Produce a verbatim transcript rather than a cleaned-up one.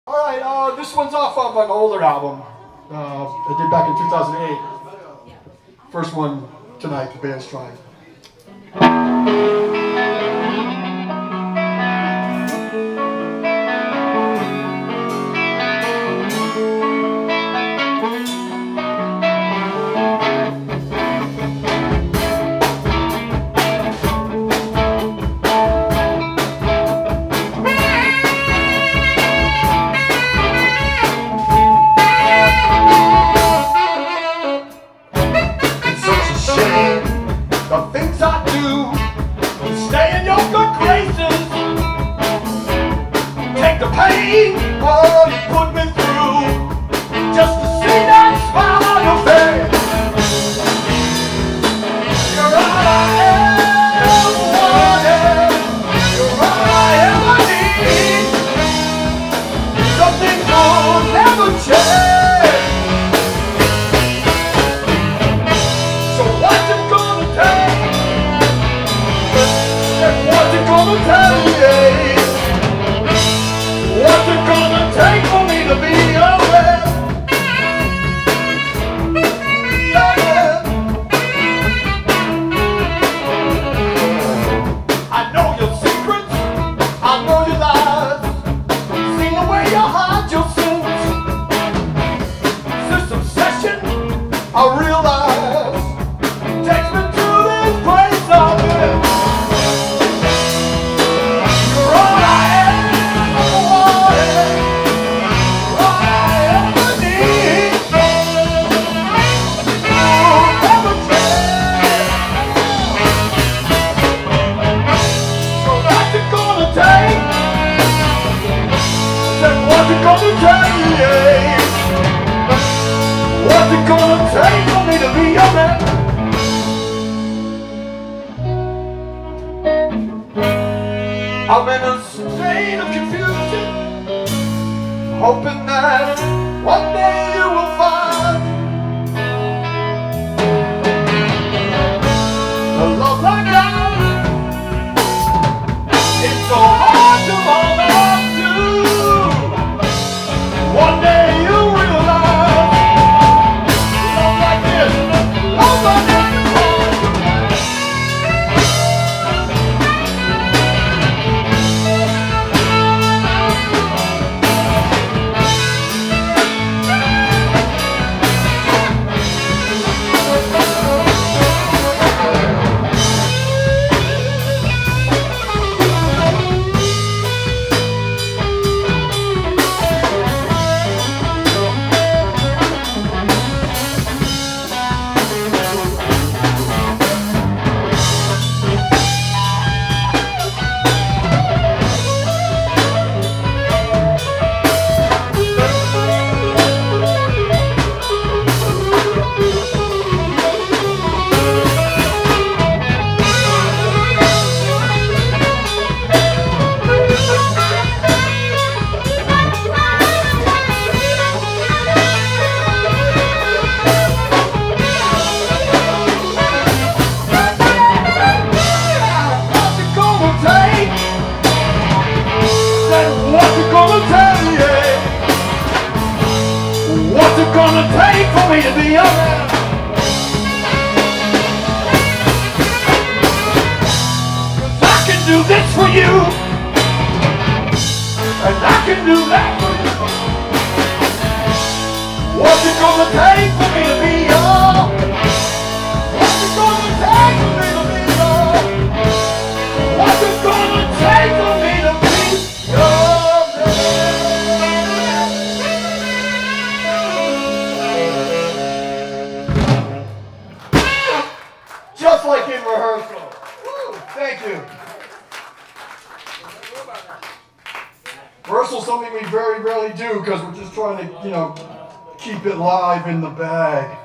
Alright, uh, this one's off of an older album uh, I did back in two thousand eight. First one tonight, the band's trying. The things I do to stay in your good graces, take the pain all you put me through, just to see that smile on your face. You're all I ever wanted, you're all I ever need. Something good never change. So what's it gonna take? What's it gonna take? What's it gonna take for me to be your man? Yeah. I know your secrets, I know your lies, seen the way you hide your sins. This obsession, I realize, takes me to this place I've been. What's it gonna take? What's it gonna take for me to be your man? I'm in a state of confusion, hoping that one day you will find a love like ours. It's so hard to hold on to. One day you'll realize love like this, love like this. What's it gonna take for me to be your man? Cause I can do this for you, and I can do that for you. What's it gonna take for me to be your? What's it gonna take for me to be your? What's it gonna take for me to be your? Just like in rehearsal. Woo, thank you. Rehearsal's something we very rarely do because we're just trying to, you know, keep it live in the bag.